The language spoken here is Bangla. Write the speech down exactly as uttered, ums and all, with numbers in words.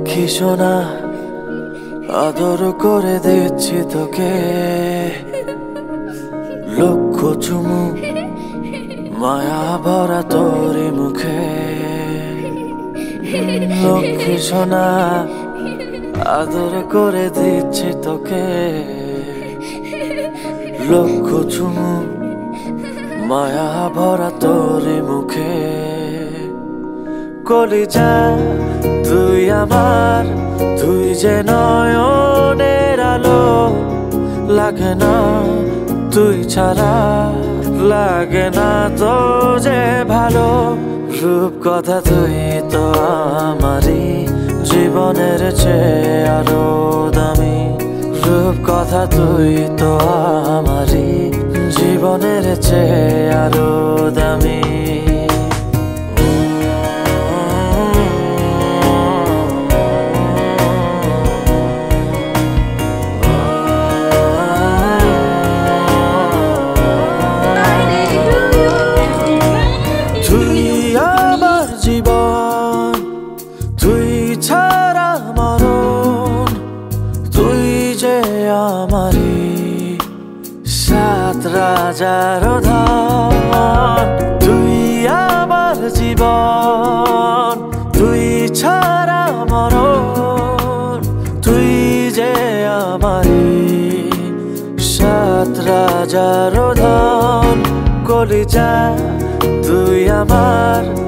লক্ষ্মী সোনা আদর করে দিচ্ছি তোকে, লক্ষ চুমু মায়া ভরা তোরি মুখে। লক্ষ্মী সোনা আদর করে দিচ্ছি তোকে, লক্ষ চুমু মায়া ভরা তোরি মুখে। কলিজা তুই আমার, তুই যে নয়নের আলো, লাগে না তুই ছাড়া, লাগে না তো যে ভালো। রূপ কথা তুই তো আমারই, জীবনের চেয়ে আরো দামি। রূপ কথা তুই তো আমারই, জীবনের চেয়ে আরো দামি। জীবন তুই ছাড়া মরণ, তুই যে আমারি সাত রাজার ধন। তুই আমার জীবন, তুই ছাড়া মরণ, তুই যে আমারি সাত রাজার ধন। কলিজা তুই আমার,